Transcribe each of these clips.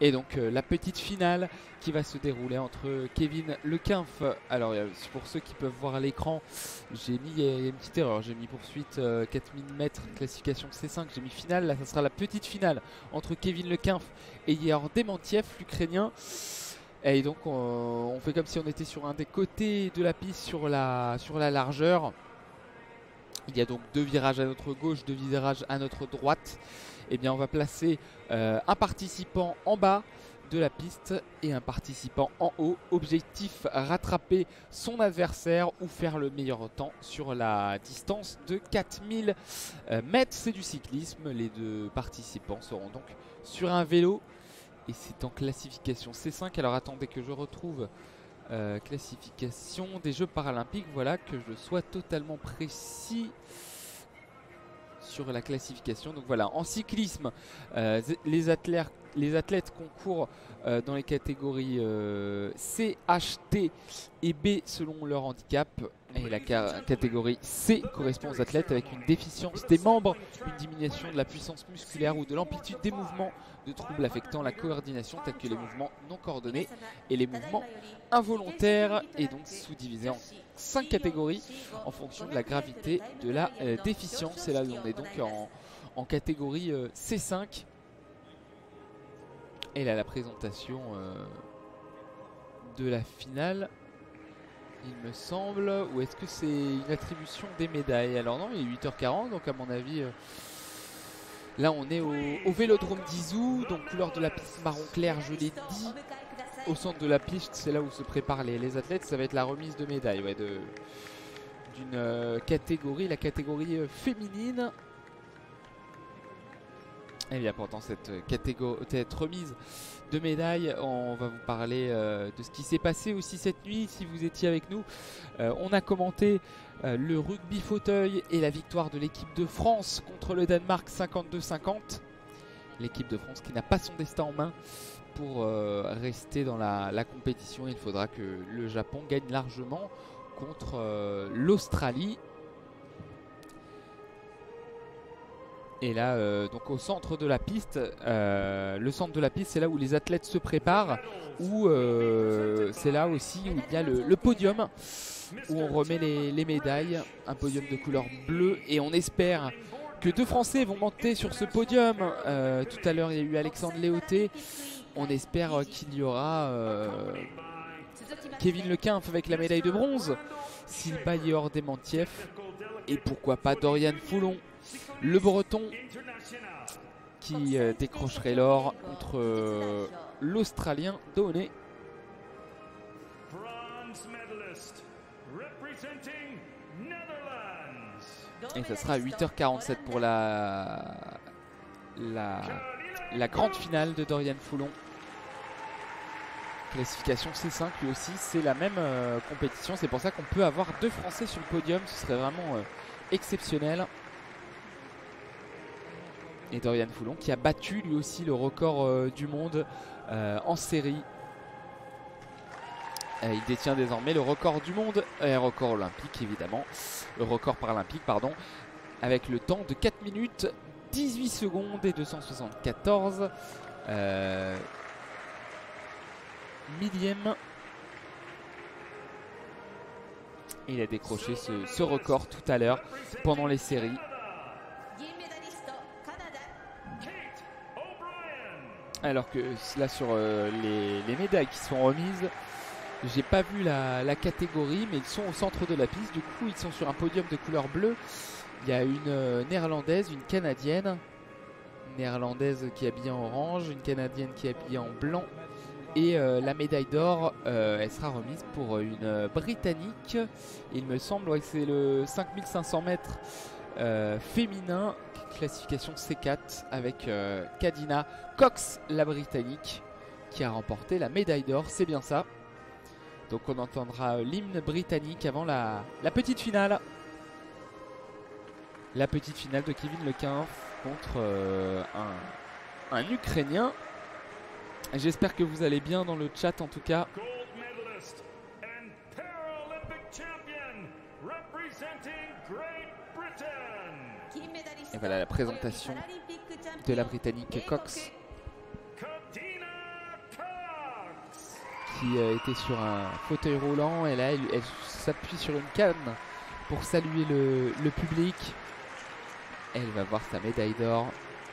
Et donc la petite finale qui va se dérouler entre Kevin Lequinf. Alors pour ceux qui peuvent voir à l'écran, j'ai mis, il y a une petite erreur, j'ai mis poursuite 4000 mètres, classification C5, j'ai mis finale, là ça sera la petite finale entre Kevin Lequinf et Yehor Demantiev, l'Ukrainien. Et donc on fait comme si on était sur un des côtés de la piste, sur la largeur. Il y a donc deux virages à notre gauche, deux virages à notre droite. Et bien on va placer un participant en bas de la piste et un participant en haut. Objectif, rattraper son adversaire ou faire le meilleur temps sur la distance de 4000 mètres. C'est du cyclisme. Les deux participants seront donc sur un vélo. Et c'est en classification C5. Alors attendez que je retrouve classification des Jeux Paralympiques. Voilà, que je sois totalement précis sur la classification. Donc voilà, en cyclisme, les athlètes concourent dans les catégories C, H, T et B selon leur handicap. Et la catégorie C correspond aux athlètes avec une déficience des membres, une diminution de la puissance musculaire ou de l'amplitude des mouvements, de troubles affectant la coordination tels que les mouvements non coordonnés et les mouvements involontaires, et donc sous-divisé en 5 catégories en fonction de la gravité de la déficience. Et là on est donc en catégorie C5. Et là la présentation de la finale, il me semble, ou est-ce que c'est une attribution des médailles? Alors non, il est 8h40, donc à mon avis là on est au Vélodrome d'Izou, donc couleur de la piste marron clair, je l'ai dit. Au centre de la piste, c'est là où se préparent les athlètes. Ça va être la remise de médailles, ouais, d'une catégorie, la catégorie féminine. Et bien pendant cette remise de médailles, on va vous parler de ce qui s'est passé aussi cette nuit. Si vous étiez avec nous, on a commenté le rugby fauteuil et la victoire de l'équipe de France contre le Danemark 52-50. L'équipe de France qui n'a pas son destin en main pour rester dans la compétition. Il faudra que le Japon gagne largement contre l'Australie. Et là, donc au centre de la piste, le centre de la piste, c'est là où les athlètes se préparent, où c'est là aussi où il y a le podium, où on remet les médailles, un podium de couleur bleue, et on espère que deux Français vont monter sur ce podium. Tout à l'heure, il y a eu Alexandre Léoté. On espère qu'il y aura Kevin Lequinf avec la médaille de bronze, Sylvain Yehor Demantiev, et pourquoi pas Dorian Foulon, le Breton, qui décrocherait l'or contre l'Australien Dooney. Et ça sera à 8h47 pour la grande finale de Dorian Foulon. Classification C5, lui aussi, c'est la même compétition. C'est pour ça qu'on peut avoir deux Français sur le podium. Ce serait vraiment exceptionnel. Et Dorian Foulon qui a battu lui aussi le record du monde en série. Il détient désormais le record du monde, record olympique évidemment, le record paralympique pardon, avec le temps de 4 minutes 18 secondes et 274 millième. Il a décroché ce record tout à l'heure pendant les séries. Alors que là sur les médailles qui sont remises, j'ai pas vu la catégorie, mais ils sont au centre de la piste. Du coup ils sont sur un podium de couleur bleue. Il y a une néerlandaise, une canadienne. Une néerlandaise qui est habillée en orange, une canadienne qui est habillée en blanc. Et la médaille d'or, elle sera remise pour une britannique. Il me semble que c'est le 5500 mètres féminin, classification C4, avec Kadina Cox, la britannique, qui a remporté la médaille d'or. C'est bien ça. Donc on entendra l'hymne britannique avant la petite finale. La petite finale de Kevin Lequinf contre un Ukrainien. J'espère que vous allez bien dans le chat en tout cas. Et voilà la présentation de la britannique Cox. qui était sur un fauteuil roulant et là elle s'appuie sur une canne pour saluer le public. Elle va voir sa médaille d'or.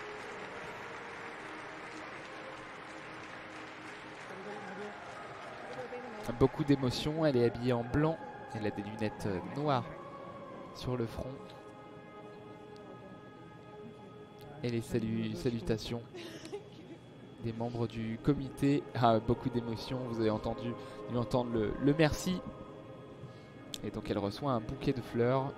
Beaucoup d'émotions, elle est habillée en blanc, elle a des lunettes noires sur le front. Et les salutations des membres du comité. Ah, beaucoup d'émotions, vous avez entendu entendre le merci. Et donc elle reçoit un bouquet de fleurs.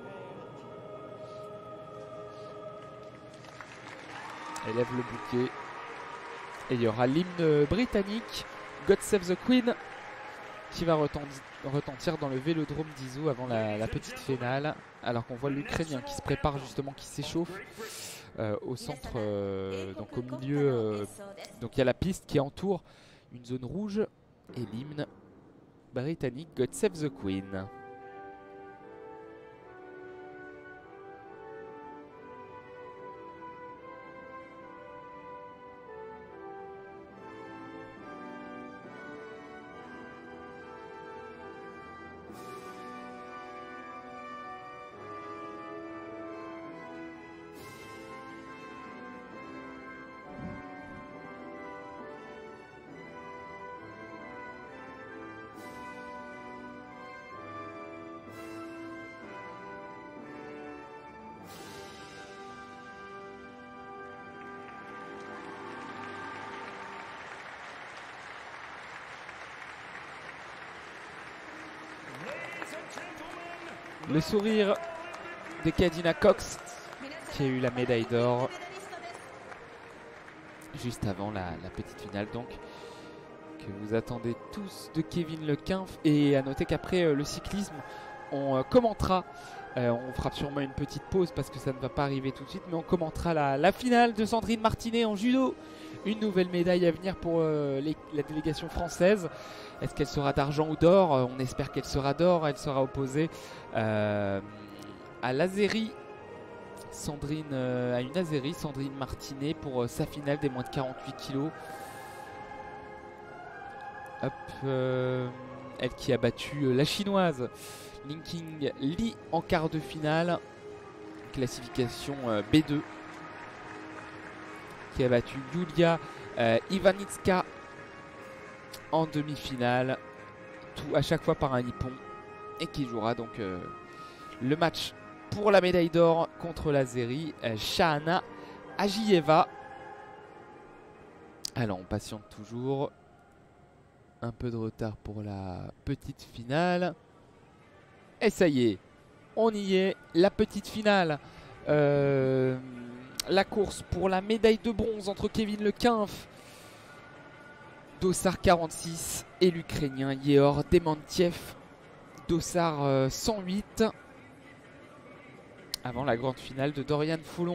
Elle lève le bouquet. Et il y aura l'hymne britannique, God Save the Queen, qui va retentir dans le vélodrome d'Izu avant la petite finale. Alors qu'on voit l'Ukrainien qui se prépare justement, qui s'échauffe au centre, donc au milieu. Donc il y a la piste qui entoure une zone rouge et l'hymne britannique God Save the Queen. Le sourire de Kadina Cox qui a eu la médaille d'or juste avant la petite finale donc que vous attendez tous de Kevin Lequinf. Et à noter qu'après le cyclisme on commentera, on fera sûrement une petite pause parce que ça ne va pas arriver tout de suite, mais on commentera la finale de Sandrine Martinet en judo. Une nouvelle médaille à venir pour la délégation française. Est-ce qu'elle sera d'argent ou d'or? On espère qu'elle sera d'or. Elle sera opposée à l'Azérie. À une Azérie, Sandrine Martinet, pour sa finale des moins de 48 kilos. Hop, elle qui a battu la chinoise Linking Li en quart de finale. Classification B2. Qui a battu Yulia Ivanitska en demi-finale, tout à chaque fois par un nippon, et qui jouera donc le match pour la médaille d'or contre l'Azérie, Shahana Ajieva. Alors on patiente toujours, un peu de retard pour la petite finale, et ça y est, on y est, la petite finale. La course pour la médaille de bronze entre Kevin Lequinf, Dossard 46 et l'Ukrainien Yehor Demantiev. Dossard 108. Avant la grande finale de Dorian Foulon.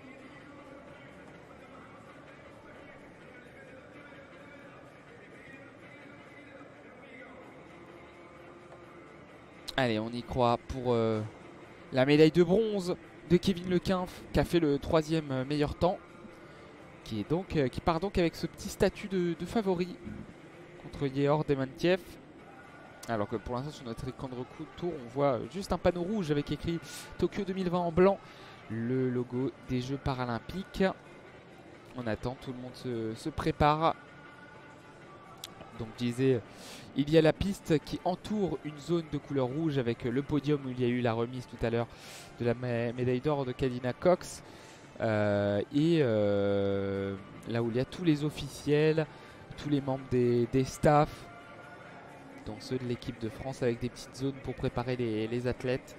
Allez, on y croit pour la médaille de bronze de Kevin Lequinf, qui a fait le 3e meilleur temps, qui part donc avec ce petit statut de favori contre Yehor Demantiev. Alors que pour l'instant sur notre écran de retour on voit juste un panneau rouge avec écrit Tokyo 2020 en blanc, le logo des Jeux Paralympiques. On attend, tout le monde se prépare. Donc je disais, il y a la piste qui entoure une zone de couleur rouge avec le podium où il y a eu la remise tout à l'heure de la médaille d'or de Kadina Cox. Là où il y a tous les officiels, tous les membres des staffs, dont ceux de l'équipe de France, avec des petites zones pour préparer les athlètes.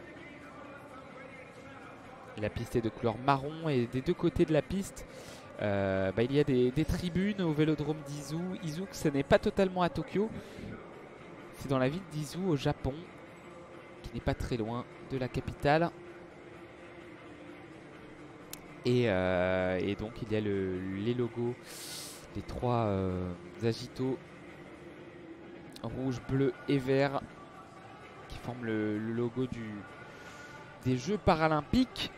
La piste est de couleur marron et des deux côtés de la piste, il y a des tribunes au vélodrome d'Izu. Izu, ce n'est pas totalement à Tokyo, c'est dans la ville d'Izu au Japon, qui n'est pas très loin de la capitale. Et donc il y a les logos des 3 agitos rouge, bleu et vert qui forment le logo des Jeux Paralympiques.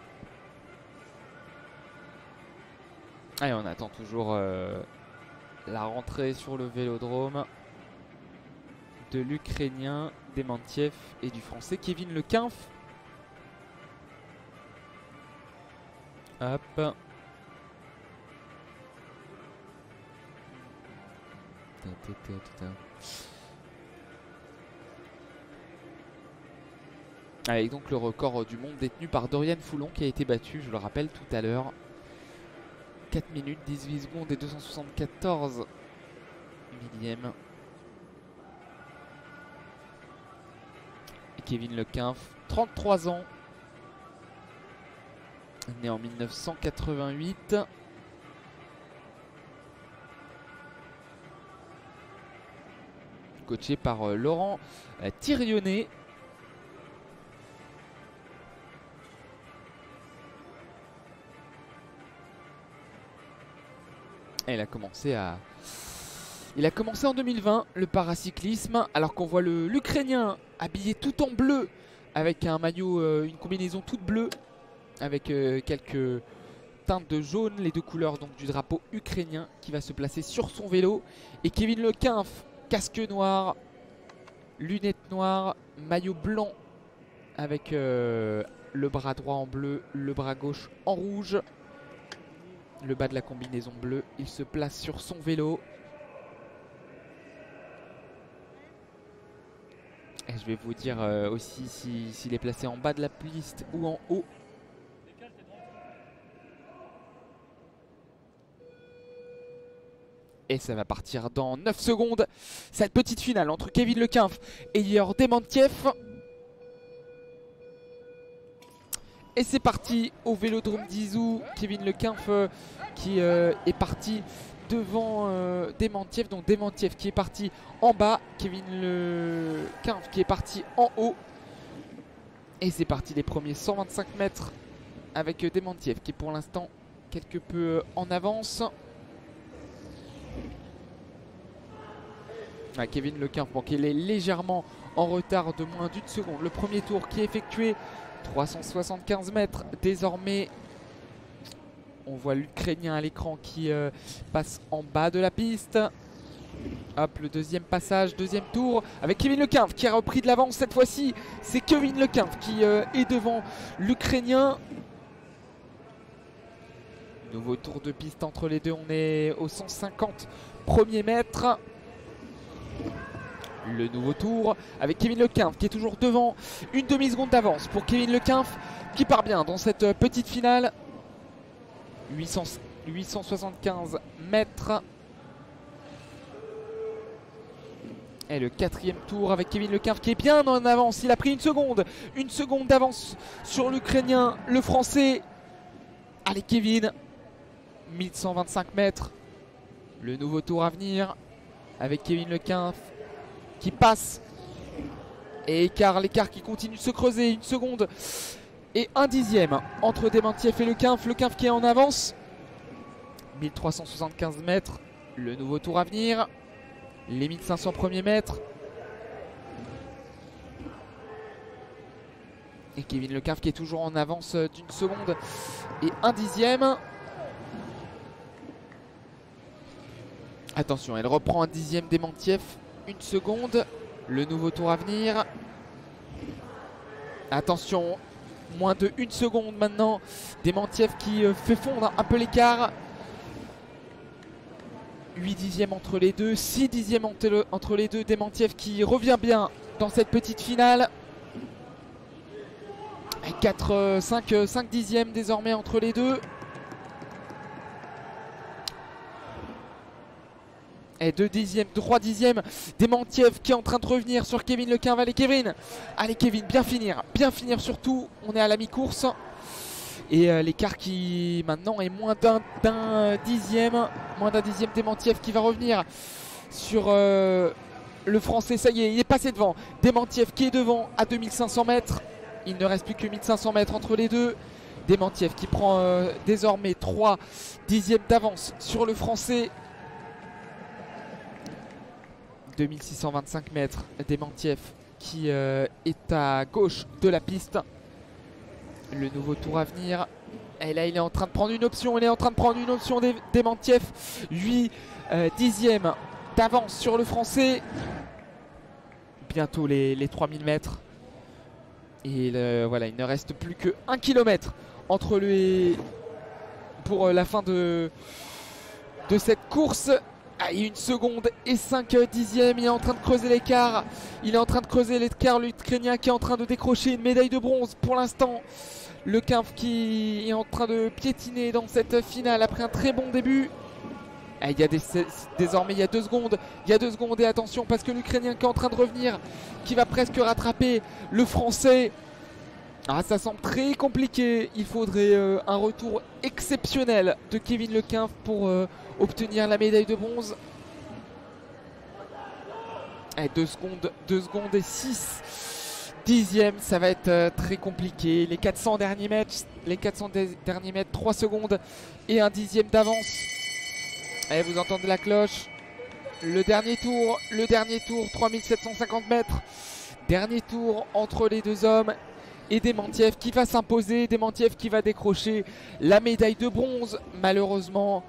Et on attend toujours la rentrée sur le vélodrome. de l'Ukrainien Demantiev et du Français Kevin Lequinf. Hop. Avec donc le record du monde détenu par Dorian Foulon qui a été battu, je le rappelle, tout à l'heure. 4 minutes, 18 secondes et 274 millièmes. Et Kevin Lequinf, 33 ans, né en 1988. Coaché par Laurent Thirionnet. Et il a commencé en 2020 le paracyclisme, alors qu'on voit l'Ukrainien habillé tout en bleu avec un maillot, une combinaison toute bleue avec quelques teintes de jaune, les deux couleurs donc du drapeau ukrainien, qui va se placer sur son vélo. Et Kevin Lequinf, casque noir, lunettes noires, maillot blanc avec le bras droit en bleu, le bras gauche en rouge. Le bas de la combinaison bleue, il se place sur son vélo. Et je vais vous dire aussi s'il est placé en bas de la piste ou en haut. Et ça va partir dans 9 secondes. Cette petite finale entre Kevin Lequinf et Ihor Demantiev. Et c'est parti au Vélodrome d'Izou. Kevin Lequinf qui est parti devant Demantiev. Donc Demantiev qui est parti en bas. Kevin Lequinf qui est parti en haut. Et c'est parti les premiers 125 mètres avec Demantiev qui est pour l'instant quelque peu en avance. Kevin Lequinf, bon, il est légèrement en retard de moins d'une seconde. Le premier tour qui est effectué, 375 mètres désormais. On voit l'Ukrainien à l'écran qui passe en bas de la piste. Hop, le deuxième passage, deuxième tour avec Kevin Lequinf qui a repris de l'avance cette fois-ci. C'est Kevin Lequinf qui est devant l'Ukrainien. Nouveau tour de piste entre les deux, on est au 150 premiers mètres. Le nouveau tour avec Kevin Lequinf qui est toujours devant, une demi-seconde d'avance pour Kevin Lequinf qui part bien dans cette petite finale. 875 mètres. Et le quatrième tour avec Kevin Lequinf qui est bien en avance. Il a pris une seconde d'avance sur l'Ukrainien, le Français. Allez Kevin, 1125 mètres. Le nouveau tour à venir avec Kevin Lequinf qui passe. Et l'écart qui continue de se creuser. Une seconde et un dixième entre Demantiev et Lequinf. Lequinf qui est en avance. 1375 mètres. Le nouveau tour à venir. Les 1500 premiers mètres. Et Kevin Lequinf qui est toujours en avance d'une seconde et un dixième. Attention, elle reprend un dixième Demantiev. Une seconde. Le nouveau tour à venir. Attention, moins de une seconde maintenant. Demantiev qui fait fondre un peu l'écart. 8 dixièmes entre les deux, 6 dixièmes entre les deux. Demantiev qui revient bien dans cette petite finale. 5 dixièmes désormais entre les deux. Et 2 dixièmes, 3 dixièmes. Demantiev qui est en train de revenir sur Kevin Lequinf. Allez Kevin, bien finir surtout. On est à la mi-course. Et l'écart qui maintenant est moins d'un dixième. Moins d'un dixième. Demantiev qui va revenir sur le Français. Ça y est, il est passé devant. Demantiev qui est devant à 2500 mètres. Il ne reste plus que 1500 mètres entre les deux. Demantiev qui prend désormais 3 dixièmes d'avance sur le Français. 2625 mètres. Demantiev qui est à gauche de la piste. Le nouveau tour à venir. Et là, il est en train de prendre une option. Demantiev. 8 dixièmes d'avance sur le Français. bientôt les 3000 mètres. Et voilà, il ne reste plus que 1 km entre lui pour la fin de cette course. Ah, il y a 1 seconde et 5 dixièmes. Il est en train de creuser l'écart. Il est en train de creuser l'écart, l'Ukrainien qui est en train de décrocher une médaille de bronze pour l'instant. Le Quinf qui est en train de piétiner dans cette finale après un très bon début. Ah, il y a désormais il y a 2 secondes. Il y a 2 secondes et attention parce que l'Ukrainien qui est en train de revenir, qui va presque rattraper le Français. Ah, ça semble très compliqué. Il faudrait un retour exceptionnel de Kevin Le Quinf pour obtenir la médaille de bronze. Allez, 2 secondes et 6 dixièmes. Ça va être très compliqué. Les 400 derniers mètres, 3 secondes et 1 dixième d'avance. Allez, vous entendez la cloche. Le dernier tour, 3750 mètres. Dernier tour entre les 2 hommes. Et Demantiev qui va s'imposer, Demantiev qui va décrocher la médaille de bronze. Malheureusement,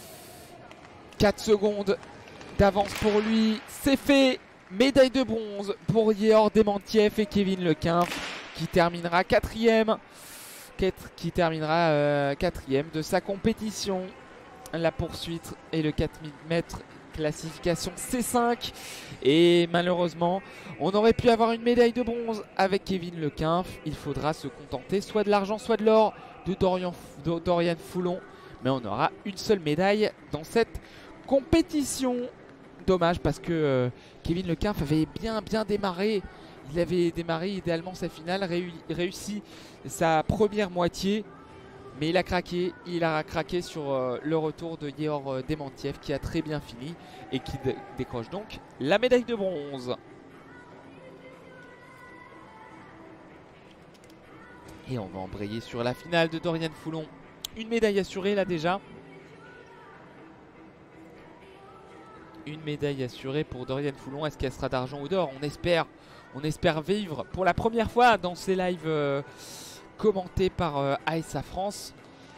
4 secondes d'avance pour lui. C'est fait, médaille de bronze pour Yeor Demantiev et Kevin Le Quinf qui terminera 4e. Qui terminera 4e de sa compétition. La poursuite et le 4000 mètres. Classification C5 et malheureusement on aurait pu avoir une médaille de bronze avec Kevin Le Quinf. Il faudra se contenter soit de l'argent soit de l'or de Dorian Foulon, mais on aura une seule médaille dans cette compétition. Dommage parce que Kevin Le Quinf avait bien démarré. Il avait démarré idéalement sa finale, réussi sa première moitié. Mais il a craqué sur le retour de Yeor Demantiev qui a très bien fini et qui décroche donc la médaille de bronze. Et on va embrayer sur la finale de Dorian Foulon. Une médaille assurée là déjà. Une médaille assurée pour Dorian Foulon. Est-ce qu'elle sera d'argent ou d'or? On espère vivre pour la première fois dans ces lives commenté par ASA France.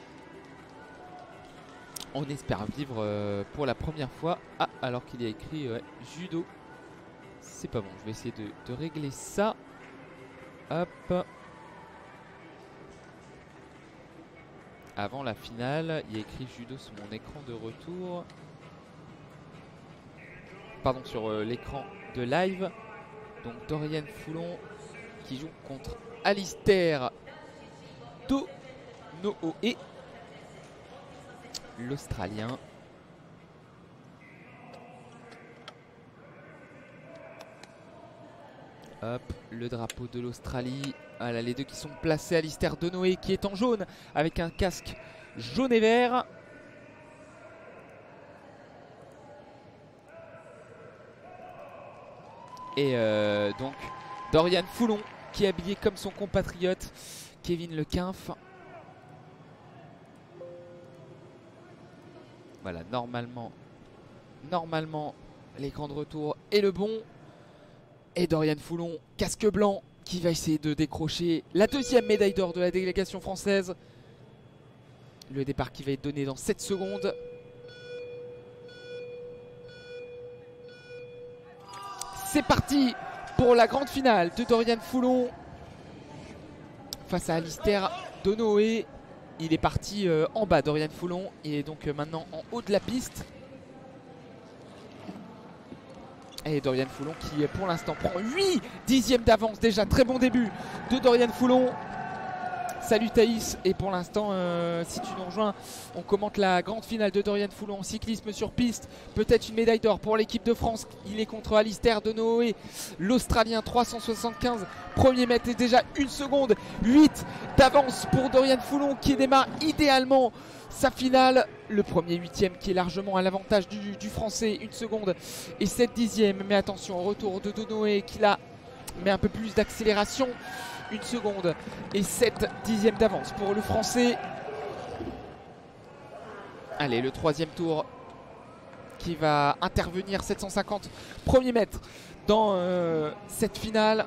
On espère vivre pour la première fois. Ah, alors qu'il y a écrit judo. C'est pas bon, je vais essayer de régler ça. Hop. Avant la finale, il y a écrit judo sur mon écran de retour. Pardon, sur l'écran de live. Donc Dorian Foulon qui joue contre Alistair Donohoe, l'Australien. Hop, le drapeau de l'Australie. Voilà, les deux qui sont placés. Alistair Donohoe qui est en jaune avec un casque jaune et vert. Et donc Dorian Foulon qui est habillé comme son compatriote Kevin Le Quinf. Voilà, normalement l'écran de retour est le bon. Et Dorian Foulon, casque blanc, qui va essayer de décrocher la 2e médaille d'or de la délégation française. Le départ qui va être donné dans 7 secondes. C'est parti pour la grande finale de Dorian Foulon face à Alistair Donohoe. Il est parti en bas, Dorian Foulon. Il est donc maintenant en haut de la piste. Et Dorian Foulon qui pour l'instant prend 8 dixièmes d'avance. Déjà très bon début de Dorian Foulon. Salut Thaïs. Et pour l'instant si tu nous rejoins, on commente la grande finale de Dorian Foulon en cyclisme sur piste. Peut-être une médaille d'or pour l'équipe de France. Il est contre Alistair Donohoe, l'Australien, 375. Premier mètre et déjà 1 seconde 8 d'avance pour Dorian Foulon qui démarre idéalement sa finale. Le premier 8e qui est largement à l'avantage du Français. 1 seconde et 7 dixièmes. Mais attention, au retour de Donohoe qui là met un peu plus d'accélération. 1 seconde et 7 dixièmes d'avance pour le Français. Allez, le 3e tour qui va intervenir. 750 premiers mètres dans cette finale.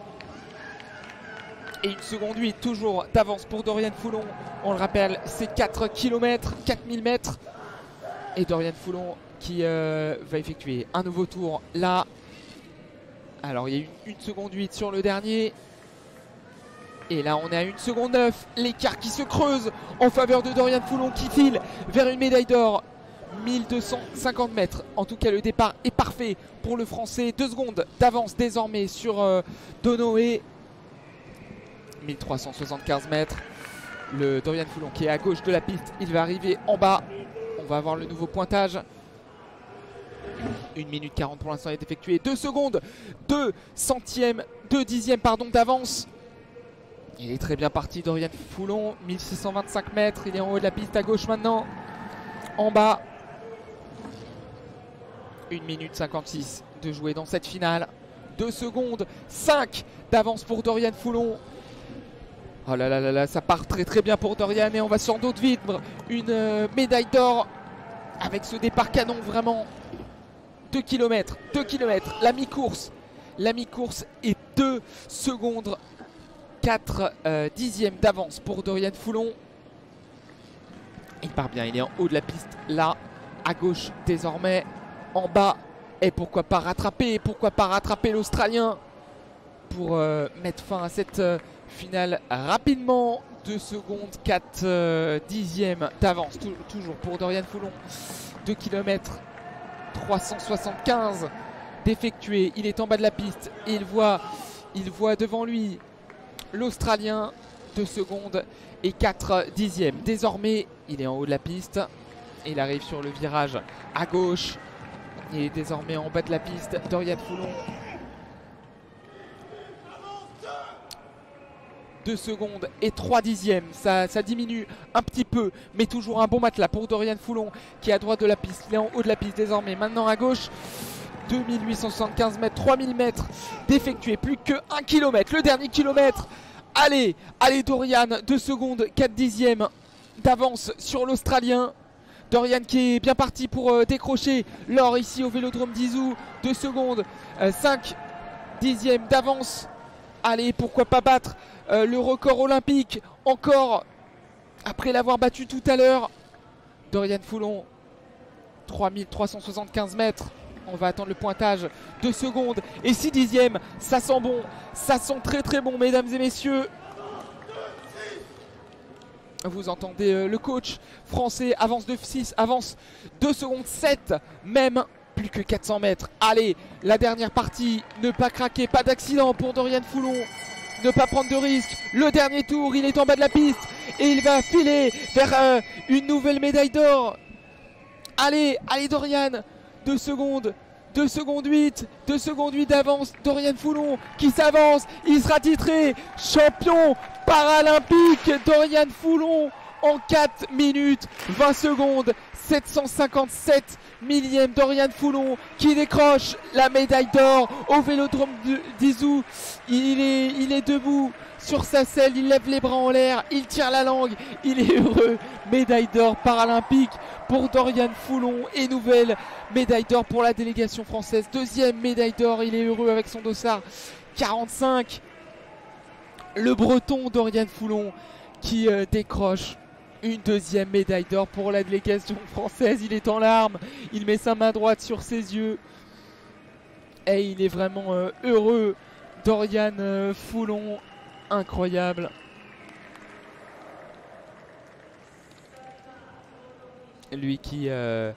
Et 1 seconde 8 toujours d'avance pour Dorian Foulon. On le rappelle, c'est 4 km, 4000 mètres. Et Dorian Foulon qui va effectuer un nouveau tour là. Alors il y a eu 1 seconde 8 sur le dernier. Et là on est à 1 seconde 9. L'écart qui se creuse en faveur de Dorian Foulon qui file vers une médaille d'or. 1250 mètres. En tout cas le départ est parfait pour le français. 2 secondes d'avance désormais sur Donoé. 1375 mètres. Le Dorian Foulon qui est à gauche de la piste. Il va arriver en bas. On va avoir le nouveau pointage. 1 minute 40 pour l'instant est effectué. 2 secondes, 2 centièmes, 2 dixièmes pardon d'avance. Il est très bien parti Dorian Foulon. 1625 mètres. Il est en haut de la piste à gauche maintenant. En bas. 1 minute 56 de jouer dans cette finale. 2 secondes 5 d'avance pour Dorian Foulon. Oh là là là là, ça part très très bien pour Dorian et on va sans doute vivre une médaille d'or avec ce départ canon vraiment. 2 km, la mi-course est 2 secondes 4 dixièmes d'avance pour Dorian Foulon. Il part bien, il est en haut de la piste là, à gauche désormais, en bas. Et pourquoi pas rattraper l'Australien pour mettre fin à cette finale rapidement. 2 secondes 4 dixièmes d'avance toujours pour Dorian Foulon. 2 km 375 d'effectuer. Il est en bas de la piste et il voit devant lui l'Australien. 2 secondes et 4 dixièmes. Désormais, il est en haut de la piste. Il arrive sur le virage à gauche. Il est désormais en bas de la piste. Dorian Foulon. 2 secondes et 3 dixièmes. Ça diminue un petit peu, mais toujours un bon matelas pour Dorian Foulon qui est à droite de la piste. Il est en haut de la piste désormais. Maintenant à gauche. 2875 mètres, 3000 mètres d'effectuer. Plus que 1 km. Le dernier kilomètre. Allez Dorian. 2 secondes 4 dixièmes d'avance sur l'Australien. Dorian qui est bien parti pour décrocher l'or ici au Vélodrome d'Izou. 2 secondes 5 dixièmes d'avance. Allez, pourquoi pas battre le record olympique encore après l'avoir battu tout à l'heure. Dorian Foulon, 3375 mètres. On va attendre le pointage. 2 secondes et 6 dixièmes. Ça sent bon, ça sent très très bon mesdames et messieurs. Vous entendez le coach français, avance de 6, avance 2 secondes 7 même, plus que 400 mètres. Allez, la dernière partie, ne pas craquer, pas d'accident pour Dorian Foulon, ne pas prendre de risques. Le dernier tour, il est en bas de la piste et il va filer vers une nouvelle médaille d'or. Allez Dorian, 2 secondes 8 d'avance. Dorian Foulon qui s'avance, il sera titré champion paralympique. Dorian Foulon en 4 minutes 20 secondes 757 millième. Dorian Foulon qui décroche la médaille d'or au Vélodrome d'Izou. Il est debout sur sa selle, il lève les bras en l'air, il tire la langue, il est heureux. Médaille d'or paralympique pour Dorian Foulon et nouvelle médaille d'or pour la délégation française. 2e médaille d'or, il est heureux avec son dossard 45. Le breton Dorian Foulon qui décroche une 2e médaille d'or pour la délégation française. Il est en larmes, il met sa main droite sur ses yeux et il est vraiment heureux. Dorian Foulon, incroyable. Lui qui est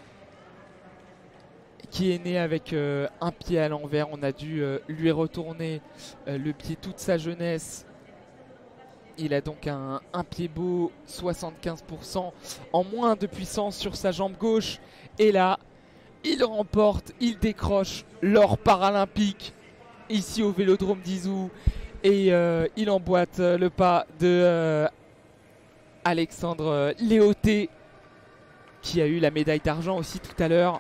né avec un pied à l'envers. On a dû lui retourner le pied toute sa jeunesse. Il a donc un pied beau, 75% en moins de puissance sur sa jambe gauche. Et là, il remporte, il décroche l'or paralympique ici au Vélodrome d'Izou. Et il emboîte le pas de Alexandre Léoté, qui a eu la médaille d'argent aussi tout à l'heure.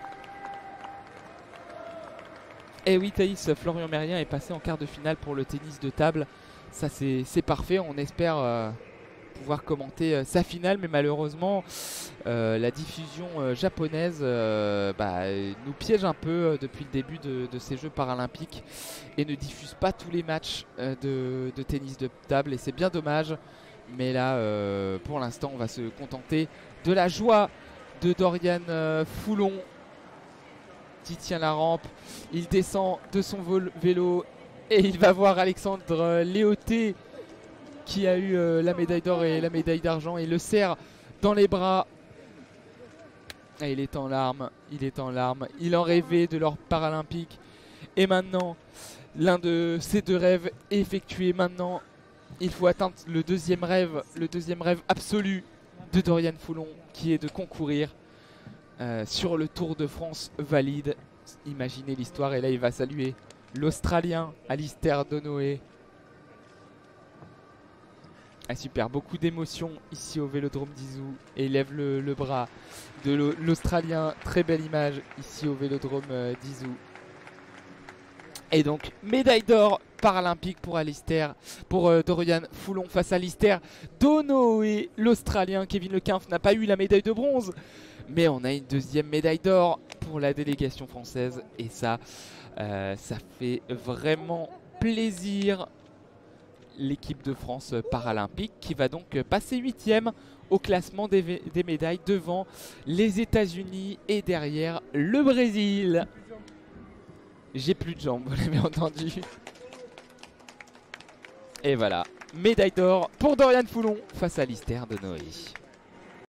Et oui, Thaïs, Florian Mérien est passé en quart de finale pour le tennis de table. Ça c'est parfait, on espère pouvoir commenter sa finale, mais malheureusement la diffusion japonaise nous piège un peu depuis le début de ces Jeux paralympiques et ne diffuse pas tous les matchs de tennis de table, et c'est bien dommage. Mais là pour l'instant on va se contenter de la joie de Dorian Foulon qui tient la rampe. Il descend de son vélo et il va voir Alexandre Léoté qui a eu la médaille d'or et la médaille d'argent. Il le serre dans les bras. Et il est en larmes, il en rêvait de l'or paralympique. Et maintenant, l'un de ces deux rêves est effectué. Maintenant, il faut atteindre le deuxième rêve absolu de Dorian Foulon, qui est de concourir sur le Tour de France valide. Imaginez l'histoire, et là il va saluer l'Australien Alistair Donohoe. Ah super, beaucoup d'émotions ici au Vélodrome d'Izou, et il lève le bras de l'Australien. Très belle image ici au Vélodrome d'Izou. Et donc médaille d'or paralympique pour Dorian Foulon face à Alistair Donohoe, l'Australien. Kevin Lequinf n'a pas eu la médaille de bronze, mais on a une deuxième médaille d'or pour la délégation française, et ça fait vraiment plaisir. L'équipe de France paralympique qui va donc passer 8e au classement des médailles devant les États-Unis et derrière le Brésil. J'ai plus de jambes, vous l'avez entendu. Et voilà, médaille d'or pour Dorian Foulon face à Alistair Donohoe.